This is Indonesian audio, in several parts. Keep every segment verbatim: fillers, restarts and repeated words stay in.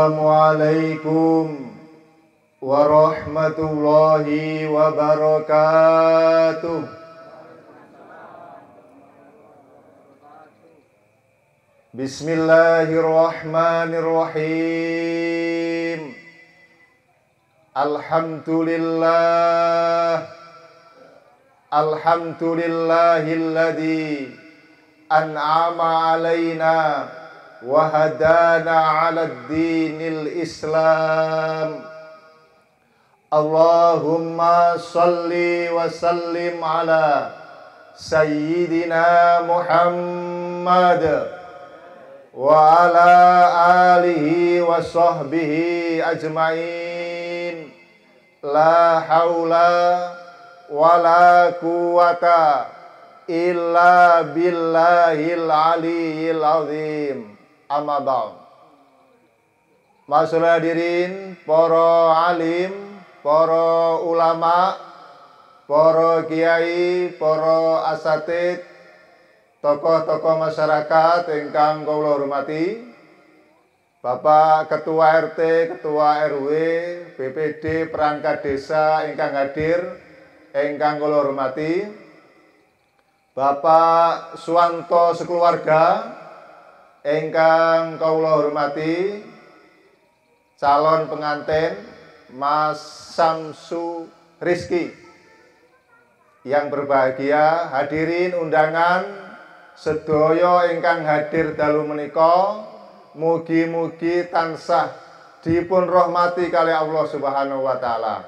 Assalamualaikum warahmatullahi wabarakatuh. Bismillahirrahmanirrahim. Alhamdulillah. Alhamdulillahilladzi an'ama alaina wa hadana 'ala dinil Islam. Allahumma salli wa sallim ala sayyidina Muhammad wa ala alihi wa sahbihi ajmain. La haula wa la quwata illa billahil aliyyil azim. Amma ba'd. Masyaallah hadirin, para alim, para ulama, para kiai, para asatid, tokoh-tokoh masyarakat ingkang kula hormati, Bapak Ketua R T, Ketua R W, B P D, perangkat desa ingkang hadir, ingkang kula hormati, Bapak Suwanto sekeluarga, ingkang kula hormati, calon pengantin Mas Samsu Rizki, yang berbahagia, hadirin undangan sedaya ingkang hadir dalu menika, mugi-mugi tansah dipun rahmati kali Allah Subhanahu wa taala.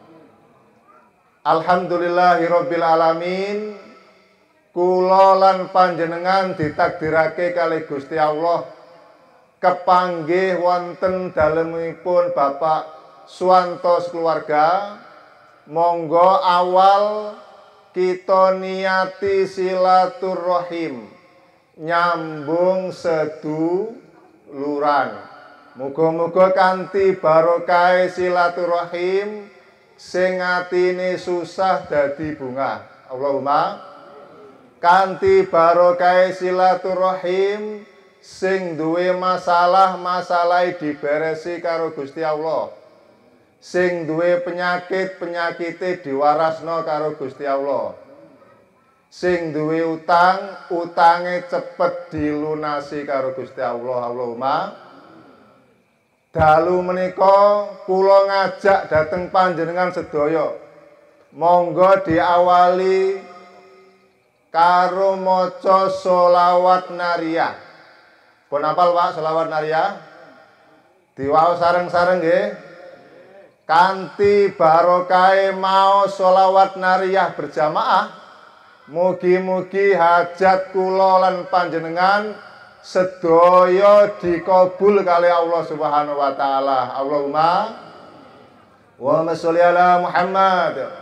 Alhamdulillahirabbil alamin. Kula lan panjenengan ditakdirake kali Gusti Allah kepanggih wonten dalemipun Bapak Suwanto keluarga. Monggo awal kita niati silaturahim, nyambung seduluran. Muga-muga kanthi barokah silaturahim sing atine susah dadi bunga. Allahumma kanthi barokah silaturahim sing duwe masalah-masalah diberesi karo Gusti Allah, sing duwe penyakit-penyakite diwarasno karo Gusti Allah, sing duwe utang utange cepet dilunasi karo Gusti Allah. Allahumma. Dalu menika kula ngajak dateng panjenengan sedaya, monggo diawali karo maca sholawat nariyah. Pun apal Pak sholawat nariyah? Diwaos sareng-sareng nggih. Kanthi barokah mau sholawat nariyah berjamaah, mugi-mugi hajat kula lan panjenengan sedaya dikabul kali Allah Subhanahu wa taala. Allahumma wa sholli ala Muhammad.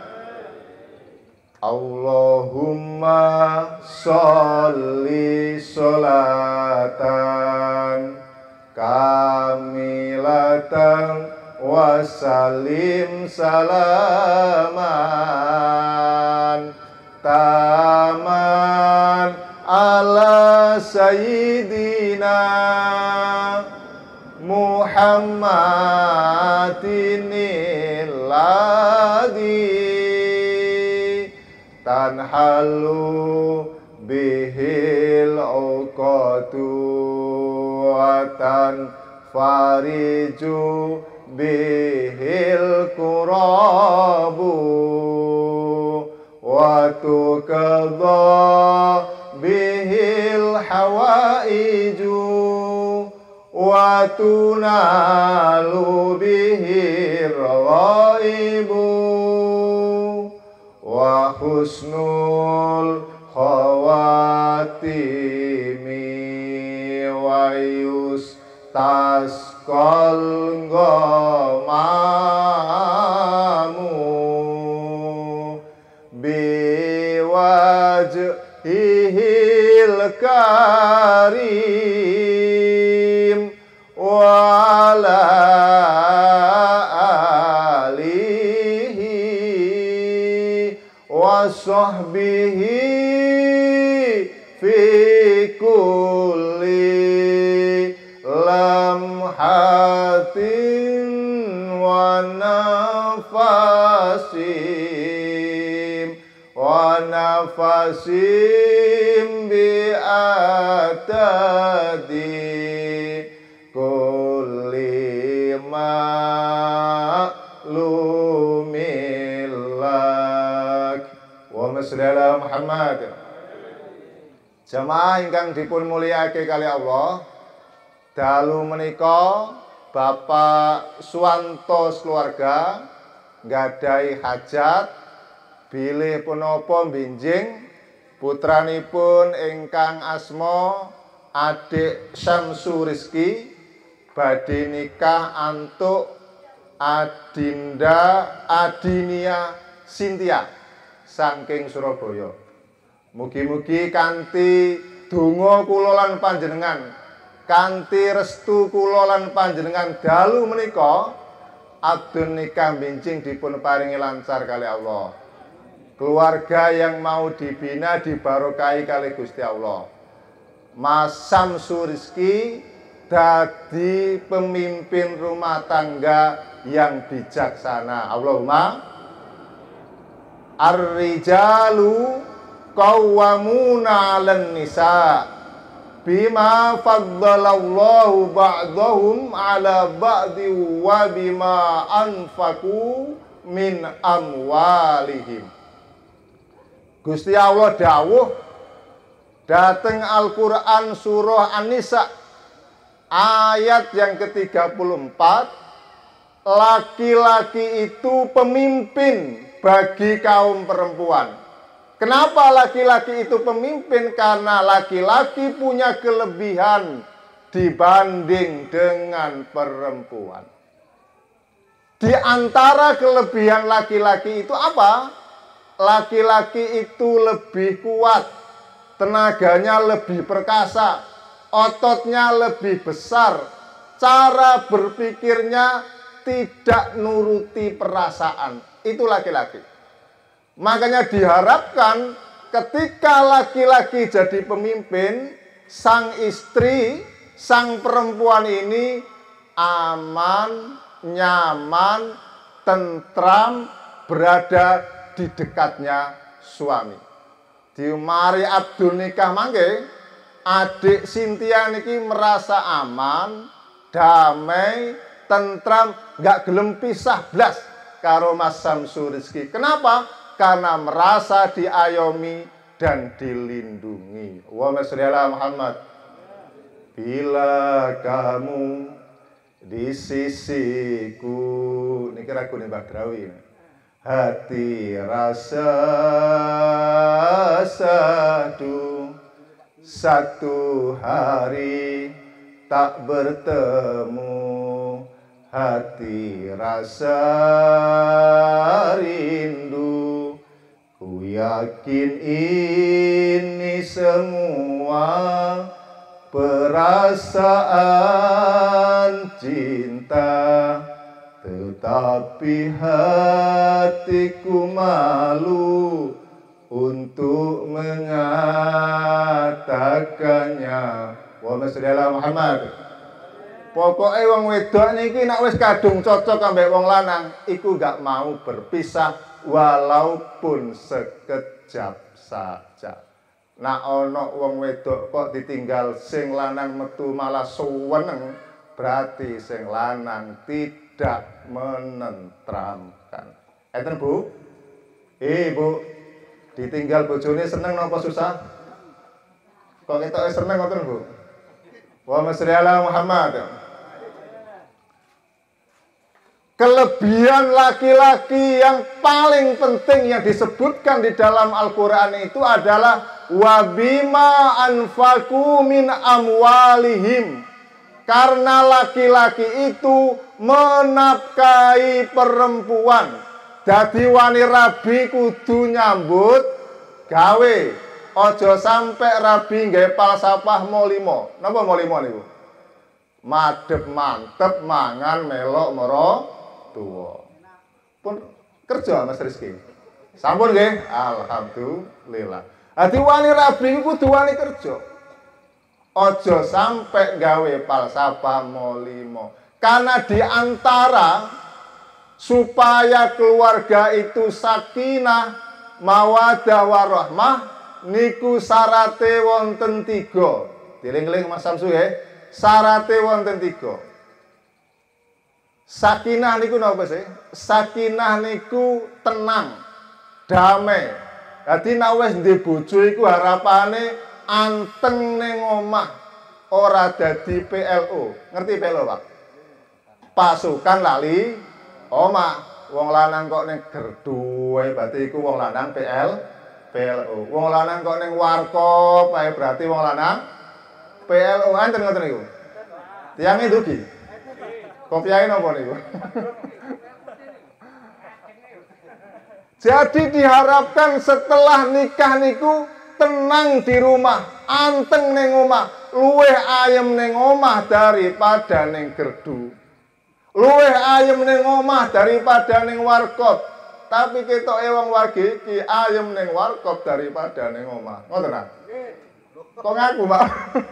Allahumma sholli sholatan kamilatan wa salim salaman taman ala sayyidina Muhammadinil ladzi tanhalu bihil uqatu wa tanfariju bihil kurabu wa tuqadha bihil hawaiju wa tunalu bihir ghaibu wa husnul khawatimi wa yustasqal ghamamu biwajhihil karim wa ala sahbihi fi kulli lamha wa nafasim wa nafasim bi atadi kulli ma'lumilak. Wa masdala Muhammad. Jamaah ingkang dipun mulyake kali Allah, dalu menika Bapak Suwanto keluarga nggadahi hajat bilih punapa benjing putranipun ingkang asma Adik Syamsu Rizki badhe nikah antuk Adinda Adinia Sintia saking Surabaya. Mugi-mugi kanthi donga kula lan panjenengan, kanthi restu kula lan panjenengan dalu menika adun nikah benjing dipun paringi lancar kali Allah. Keluarga yang mau dibina dibarokahi kali Gusti Allah. Mas Syamsu Rizki dadi pemimpin rumah tangga yang bijaksana. Allahumma ar-rijalu qawwamuna 'alan nisa bima faddalallahu ba'dahum 'ala ba'di wa bima anfaqu min amwalihim. Gusti Allah dawuh dateng Al-Qur'an surah An-Nisa ayat yang ke tiga puluh empat, laki-laki itu pemimpin bagi kaum perempuan. Kenapa laki-laki itu pemimpin? Karena laki-laki punya kelebihan dibanding dengan perempuan. Di antara kelebihan laki-laki itu apa? Laki-laki itu lebih kuat, tenaganya lebih perkasa, ototnya lebih besar, cara berpikirnya tidak nuruti perasaan. Itu laki-laki. Makanya diharapkan ketika laki-laki jadi pemimpin, sang istri, sang perempuan ini aman, nyaman, tentram, berada di dekatnya suami. Di mari abdul nikah mangke, adik Sintia niki merasa aman, damai, tentram, gak gelem pisah blas karo Mas Syamsu Rizki. Kenapa? Karena merasa diayomi dan dilindungi. Wa masdala Muhammad. Bila kamu di sisiku, ini kira aku nih Badrawi. Hati rasa sadu, satu hari tak bertemu, hati rasa rindu. Ku yakin ini semua perasaan cinta, tetapi hatiku malu untuk mengatakannya. Wa masdala Muhammad. Pokoknya wong wedok niki nek wis kadung cocok ambek wong lanang, iku gak mau berpisah walaupun sekejap saja. Nah ono wong wedok kok ditinggal sing lanang metu malah suweneng, berarti sing lanang tidak menenteramkan. Enten Bu? Eh Bu, ditinggal bojone seneng napa susah? Kok ketok seneng ngoten Bu? Wa masdala Muhammad. Kelebihan laki-laki yang paling penting yang disebutkan di dalam Al-Quran itu adalah wabima anfaku min amwalihim. Karena laki-laki itu menafkahi perempuan. Dadi wani rabi kudu nyambut gawe. Ojo sampai rabi nggawe falsafah molimo. Napa molimo niku? Madep mantep mangan melok moro tua. Pun kerja Mas Rizki. Sampun nggih? Alhamdulillah. Ati wani rabi kudu wani kerja. Ojo sampai gawe falsafah molimo. Karena di antara supaya keluarga itu sakinah, mawaddah warahmah niku syarate wonten tiga. Diling-eling Mas Samsu ya. Syarate wonten tiga. Sakinah niku napa sih? Sakinah niku tenang, damai. Dadi nek wis ndek bojo iku harapane anteng ning omah, ora dadi P L O. Ngerti P L O, Pak? Pasukan lali omah. Wong lanang kok ning gerdu wae berarti iku wong lanang P L P L O. Wong lanang kok ning warkop wae berarti wong lanang P L O. Enten ngoten niku. Tiyange dugi. Kopiahe napa niku? Jadi diharapkan setelah nikah niku tenang di rumah, anteng ning omah, luweh ayem ning omah daripada ning gerdu. Luweh ayem ning omah daripada ning warkop. Tapi ketoke wong warga iki ayem ning warkop daripada ning omah. Ngoten ta? Kok ngaku, Pak?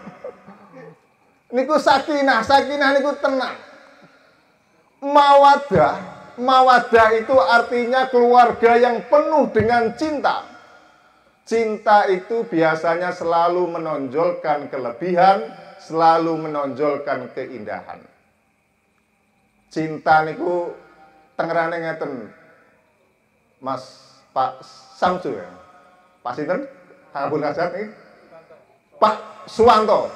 Niku sakinah, sakinah niku tenang. Mawaddah, mawaddah itu artinya keluarga yang penuh dengan cinta. Cinta itu biasanya selalu menonjolkan kelebihan, selalu menonjolkan keindahan. Cinta niku tengerane ngeten, Mas Pak Samsu ya. Pak sinten? Ampun kasat iki. Pak Suwanto.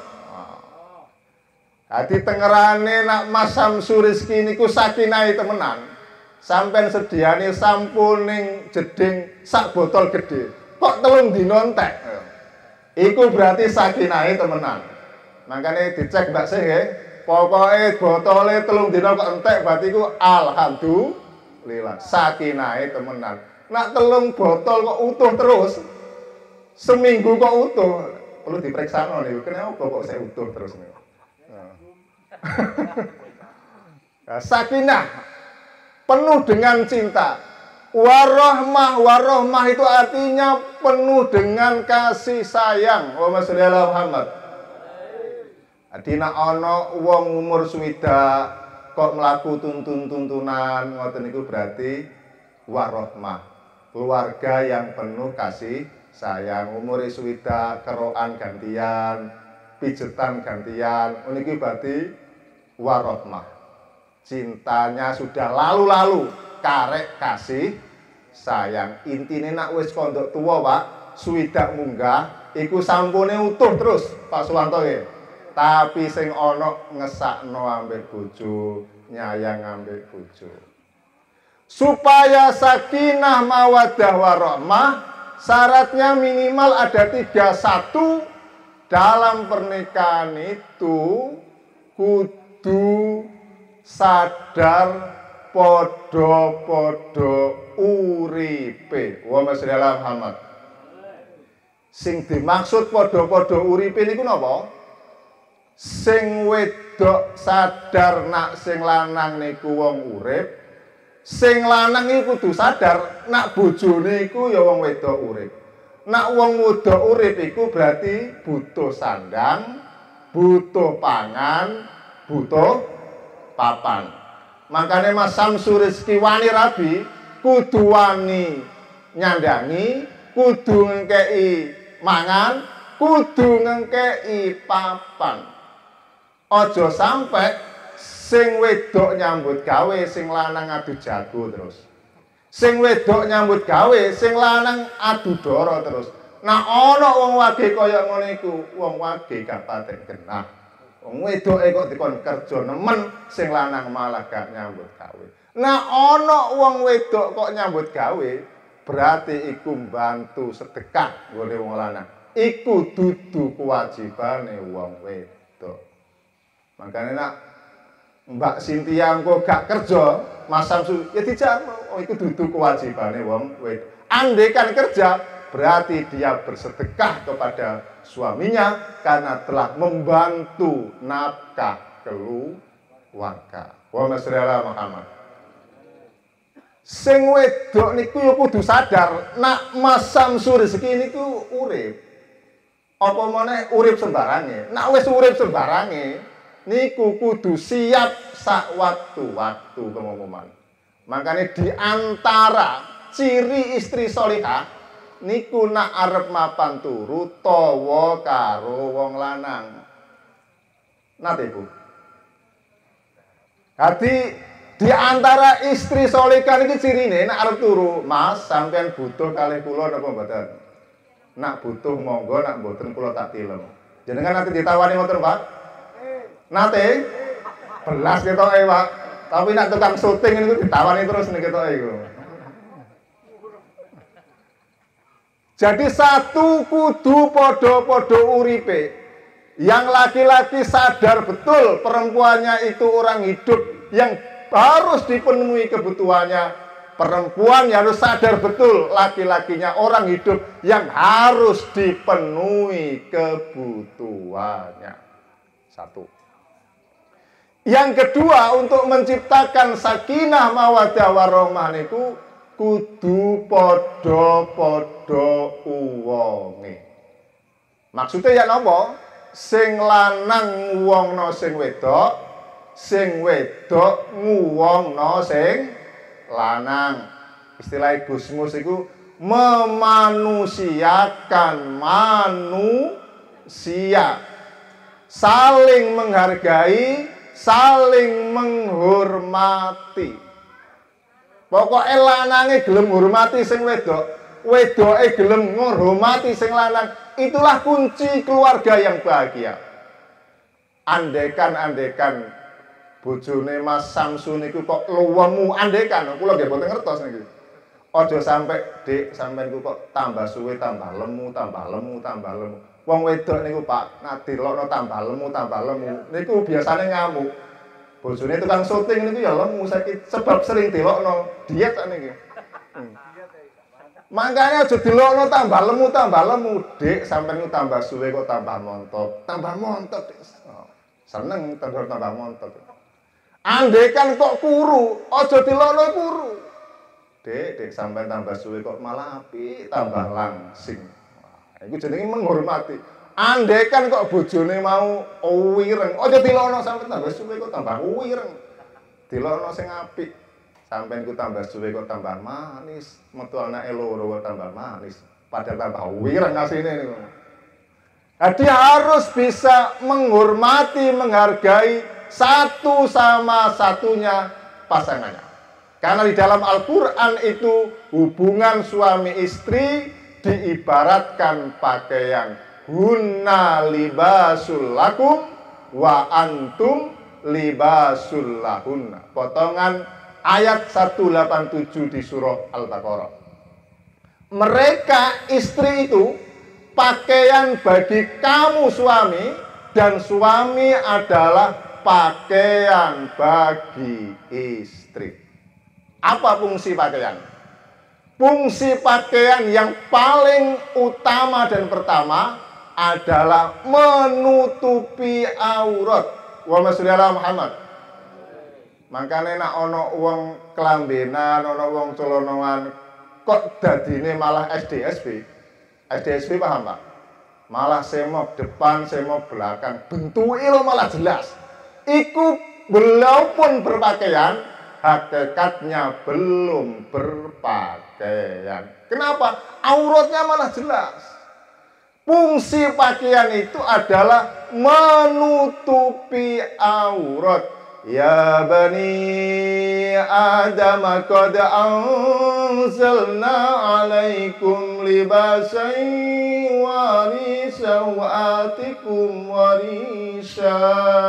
Jadi tengerane nak Mas Samsu Rizki niku sakinahe temenan. Sampeyan sediane sampun ning jeding sak botol gede. Kok telung dina entek. Iku berarti sakinahe temenan. Makane dicek Mbak Sih nggih. Pokoke botole telung dina kok entek berarti iku alhamdulillah sakinahe temenan. Nak telung botol kok utuh terus. Seminggu kok utuh. Perlu diperiksa niku. Kenapa kok saya utuh terus niku? Nah, sakinah penuh dengan cinta. Warahmah, warahmah itu artinya penuh dengan kasih sayang. Allahumma sholli ala Muhammad. Adina ana wong umur swidak kok mlaku tuntun-tuntunan ngoten niku berarti warahmah. Keluarga yang penuh kasih sayang. Umur swidak kerokan gantian, pijetan gantian. Niki berarti warahmah. Cintanya sudah lalu-lalu, karek kasih sayang. Intine nak wis kondok tuwa, Pak, swidak munggah, iku sampune utuh terus, Pak Suwanto nggih. Tapi sing ana ngesakno ambek bojo, nyayang ambek bojo. Supaya sakinah mawaddah warahmah, syaratnya minimal ada tiga. Satu, dalam pernikahan itu kudu sadar podo-podo uripe. Wa masyaallah Muhammad. Sing dimaksud podo-podo uripe niku napa? Sing wedok sadar nak sing lanang niku wong urip. Sing lanang iku kudu sadar nak bojone iku ya wong wedok urip. Nak wong wedok urip iku berarti butuh sandang, butuh pangan, butuh papan. Makanya Mas Samsu Rizki wani rabi kudu wani nyandangi, kudu ngekei mangan, kudu ngekei papan. Ojo sampai sing wedok nyambut gawe, sing lanang adu jago terus. Sing wedok nyambut gawe, sing lanang adu doro terus. Nah ana wong wage kaya ngono iku, wong wage gak patek genah. Wong wedoke kok dikon kerja nemen, sing lanang malah gak nyambut gawe. Nah ana wong wedok kok nyambut gawe, berarti iku mbantu sedekah nggone wong lanang. Iku dudu kewajibane wong wedok. Makanya nak Mbak Sintia engko gak kerja, Mas Samsu ya dijak, oh itu dudu kewajibane wong wedok. Andai kan kerja, berarti dia bersedekah kepada suaminya karena telah membantu nafkah keluarga. Wa masyaallah Muhammad. Sing wedok niku ya kudu sadar nak Mas Samsu Rizki niku urip. Apa meneh urip sembarange. Nak wis urip sembarange, niku kudu siap sak waktu-waktu kemuman. Makanya di antara ciri istri solihah niku nak arep mapan turu tawa karo wong lanang. Nate Bu. Jadi di antara istri solihah niki cirine nak arep turu, Mas sampean butuh kalih kula napa mboten? Nak butuh monggo, nak mboten kula tak tilem. Jenengan nanti ditawani ngoten, Pak? Nate belas ketoke, Pak. Tapi nak tukang syuting niku ditawani terus nek ketoke iku. Jadi satu kudu podo-podo uripe. Yang laki-laki sadar betul perempuannya itu orang hidup yang harus dipenuhi kebutuhannya. Perempuan yang harus sadar betul laki-lakinya orang hidup yang harus dipenuhi kebutuhannya. Satu. Yang kedua, untuk menciptakan sakinah mawaddah warahmah niku kudu podo-podo uwonge. Maksudnya ya napa? Sing lanang nguwongno sing wedok, sing wedok nguwongno sing lanang. Istilah Gusmus iku memanusiakan manusia, saling menghargai, saling menghormati. Pokoknya lanange gelem hormati sing wedok, wedoke gelem ngormati sing lanang. Itulah kunci keluarga yang bahagia. Andekan-andekan bojone Mas Samsu niku kok luwemu, andekan kula nggih boten ngertos niki. Aja sampai Dik sampean ku kok tambah suwe tambah lemu, tambah lemu, tambah lemu. Wong wedok niku Pak, nek dilokno tambah lemu, tambah lemu. Niku biasane ngamuk. Bojone tukang syuting niku ya lemu sakit sebab sering dilokno diet sakniki. Hmm. Makanya aja dilokno tambah lemu, tambah lemu. Dik sampean ku tambah suwe kok tambah montok, tambah montok. Dik. Oh, seneng tambah tambah montok. Andekan kok kuru, aja dilokno kuru. Dik, dik sampean tambah suwe kok malah apik, tambah langsing. Nah, iku jenenge menghormati. Andekan kok bojone mau wireng, aja dilokno sampean tambah suwe kok tambah wireng. Dilokno sing apik. Sampeyan ku tambah suwe kok tambah manis, metu anake loro kok tambah manis, padahal tambah wireng asine niku. Jadi harus bisa menghormati, menghargai satu sama satunya pasangannya. Karena di dalam Al-Qur'an itu hubungan suami istri diibaratkan pakaian. Hunna libasul lakum wa antum libasul lahunna. Potongan ayat seratus delapan puluh tujuh di surah Al-Baqarah. Mereka istri itu pakaian bagi kamu suami, dan suami adalah pakaian bagi istri. Apa fungsi pakaian? Fungsi pakaian yang paling utama dan pertama adalah menutupi aurat. Wa sallallahu Muhammad. Makanya nak ono wong kelambenan, ono wong colonoan, kok dadine malah S D S B. S D S B paham Pak? Malah semok depan, semok belakang, bentuke lo malah jelas. Iku walaupun berpakaian, hakikatnya belum berpakaian. Kenapa? Auratnya malah jelas. Fungsi pakaian itu adalah menutupi aurat. Ya bani Adam qad anzalna alaikum libasan warisa wa'atikum warisa.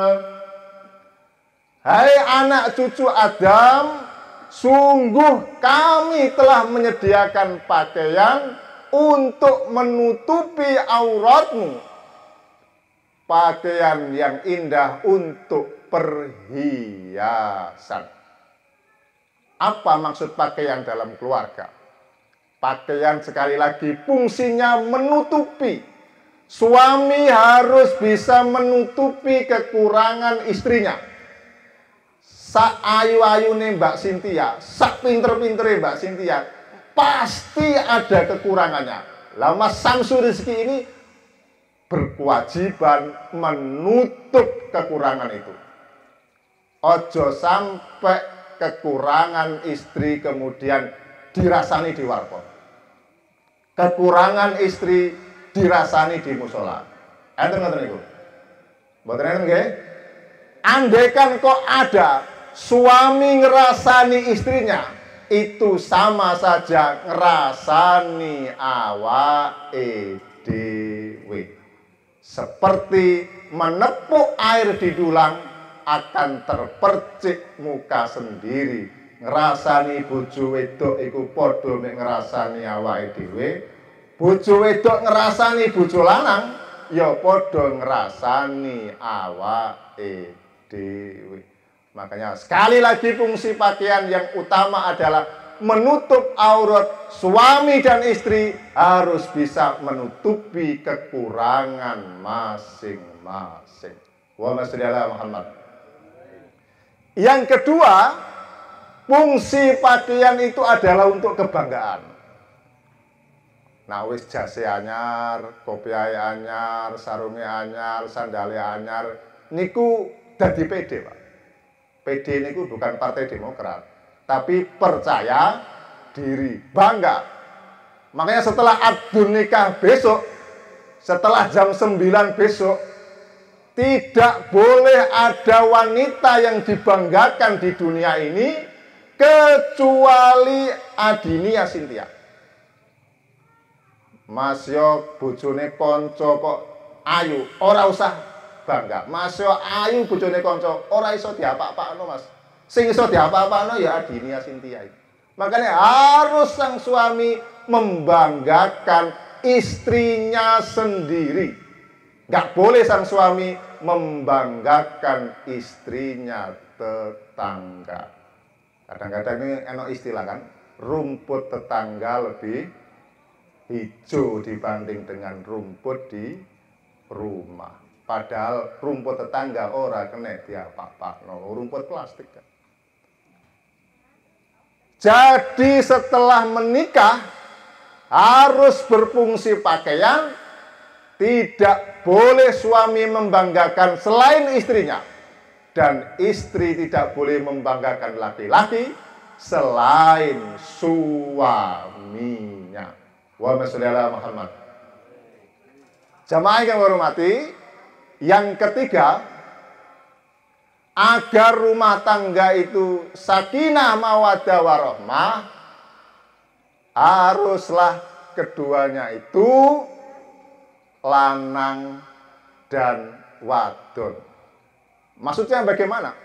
Hai anak cucu Adam, sungguh kami telah menyediakan pakaian untuk menutupi auratmu. Pakaian yang indah untuk perhiasan. Apa maksud pakaian dalam keluarga? Pakaian sekali lagi fungsinya menutupi. Suami harus bisa menutupi kekurangan istrinya. Sak ayu-ayune Mbak Cynthia, sak pinter-pintere Mbak Cynthia, pasti ada kekurangannya. Lah Mas Samsu Rizki ini berkewajiban menutup kekurangan itu. Ojo sampai kekurangan istri kemudian dirasani di warkop. Kekurangan istri dirasani di musola. Enten ngoten niku. Mboten enten nggih? Andaikan kok ada suami ngerasani istrinya, itu sama saja ngerasani awake dhewe. Seperti menepuk air di dulang, akan terpercik muka sendiri. Ngerasani bojo wedok iku padha mek ngerasani awake dhewe. Bojo wedok ngerasani bojo lanang ya padha ngerasani awake dhewe. Makanya sekali lagi fungsi pakaian yang utama adalah menutup aurat. Suami dan istri harus bisa menutupi kekurangan masing-masing. Wa masya Allah Muhammad. Yang kedua, fungsi pakaian itu adalah untuk kebanggaan. Nah wis jase anyar, kopiahe anyar, sarunge anyar, sandale anyar, niku dadi pede, Pak. P D niku bukan Partai Demokrat, tapi percaya diri, bangga. Makanya setelah akad nikah besok, setelah jam sembilan besok, tidak boleh ada wanita yang dibanggakan di dunia ini kecuali Adinia Cynthia. Mas yo bojone kanca kok ayu, ora usah bangga. Mas yo ayu bojone kanca, ora iso diapa-apakno, Mas. Sing iso diapa-apakno ya Adinia Cynthia. Makanya harus sang suami membanggakan istrinya sendiri. Nggak boleh sang suami membanggakan istrinya tetangga. Kadang-kadang ini enak istilah kan, rumput tetangga lebih hijau dibanding dengan rumput di rumah. Padahal rumput tetangga ora kena diapa-apakno, rumput plastik kan. Jadi setelah menikah harus berfungsi pakaian. Tidak boleh suami membanggakan selain istrinya. Dan istri tidak boleh membanggakan laki-laki selain suaminya. Wa masya Muhammad. Jamaah yang hormati, yang ketiga, agar rumah tangga itu sakinah mawaddah warahmah, haruslah keduanya itu lanang dan wadon. Maksudnya bagaimana?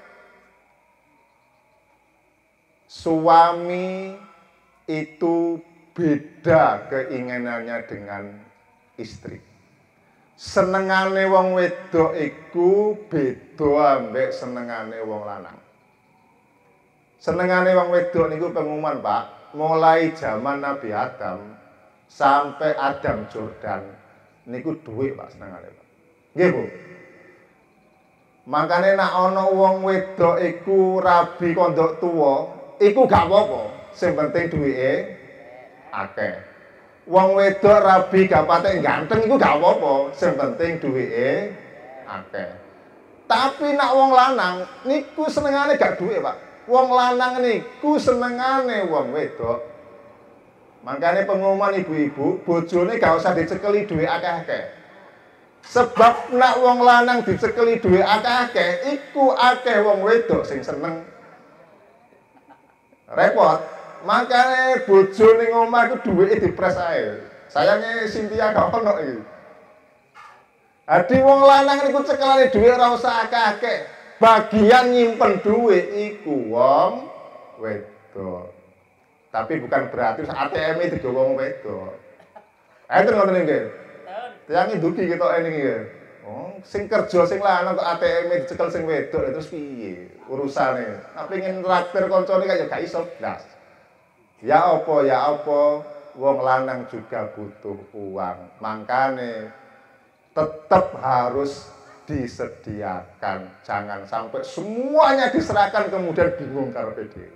Suami itu beda keinginannya dengan istri. Senengane wong wedok iku beda ambek senengane wong lanang. Senengane wong wedok niku pengumuman, Pak, mulai zaman Nabi Adam sampai Adam Jordan niku duit, Pak, senengane, Pak. Nggih, Bu. Makane nek ana wong wedok iku rabi kondok tuwa, iku gak apa-apa, sing penting duwike akeh. Wong wedok rabi gak patek ganteng iku gak apa-apa, sing penting duwike akeh. Tapi nek wong lanang niku senengane gak duwe, Pak. Wong lanang niku senengane wong wedok. Makanya pengumuman ibu-ibu, bojone gak usah dicekeli duwe akeh-akeh. Sebab nak wong lanang dicekeli duwe akeh-akeh, iku akeh wong wedok sing seneng. Repot. Makanya bojo ning omah iku duweke dipres ae. Sayange Cynthia gak ono iki. Adi wong lanang niku cekelane duwe ora usah akeh-akeh. Bagian nyimpen duwe iku wong wedok. Tapi bukan berarti A T M-e digawa wong wedok. Enten ngoten nggih. Tiyange dugi ketok ning iki. Oh, sing kerja sing lanang kok A T M-e dicekel sing wedok terus piye urusane? Nek pengen traktir kancane kaya gak iso blas. Ya apa ya apa wong lanang juga butuh uang. Makane tetap harus disediakan. Jangan sampai semuanya diserahkan kemudian bingung karepe dhewe.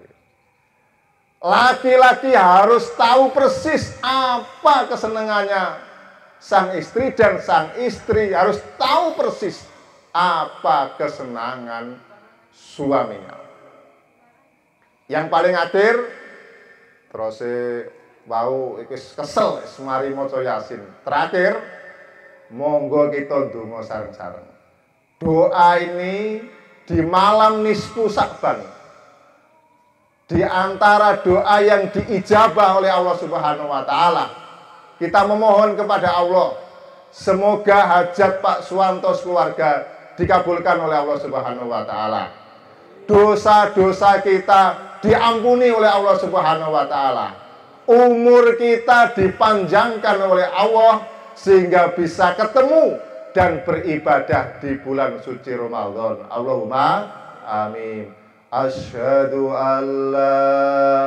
Laki-laki harus tahu persis apa kesenangannya sang istri, dan sang istri harus tahu persis apa kesenangan suaminya. Yang paling akhir terus bau ikis kesel semari maca Yasin. Terakhir monggo kita ndonga sareng-sareng. Doa ini di malam nisfu Sa'ban, di antara doa yang diijabah oleh Allah Subhanahu wa taala. Kita memohon kepada Allah semoga hajat Pak Suwanto keluarga dikabulkan oleh Allah Subhanahu wa taala. Dosa-dosa kita diampuni oleh Allah Subhanahu wa taala. Umur kita dipanjangkan oleh Allah sehingga bisa ketemu dan beribadah di bulan suci Ramadan. Allahumma amin. Asyhadu an la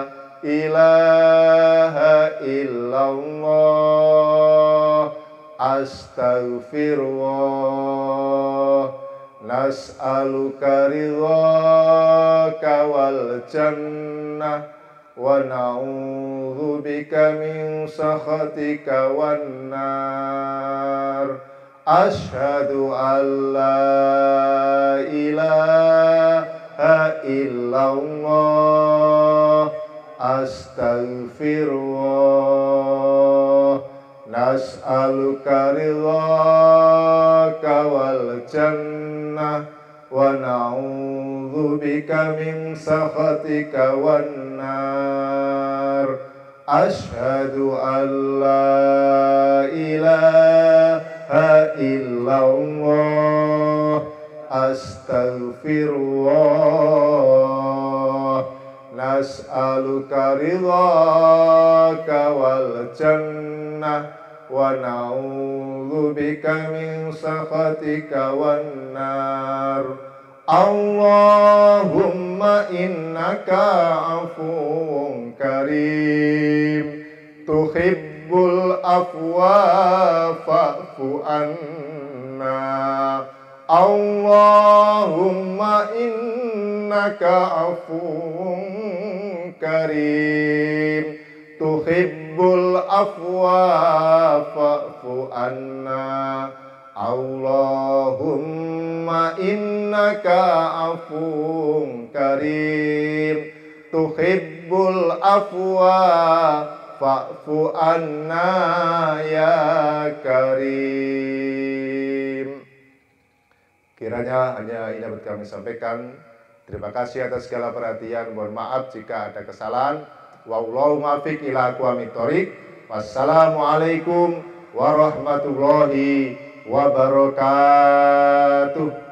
ilaha illallah, astaghfirullah, nas'aluka ridhaka wal jannah wa na'udzubika min sakhatika wan nar. Asyhadu an la ilaha illallah, astaghfirullah, nas'aluka ridhaka wal jannah wa na'udzubika min sakhatika wan nar. Asyhadu an la ilaha illallah, astaghfirullah, nas'aluka ridhaka wal jannah wa na'udzubika min sakhatika wan nar. Allahumma innaka afuwun karim tuhibbul afwa fa'fu anna. Allahumma innaka afuwun karim tuhibbul afwa fa'fu anna. Allahumma innaka afuwun karim tuhibbul afwa fa'fu anna ya karim. Kiranya hanya ini dapat kami sampaikan. Terima kasih atas segala perhatian. Mohon maaf jika ada kesalahan. Wallahu muwaffiq ila aqwamit thoriq. Wassalamualaikum warahmatullahi wabarakatuh.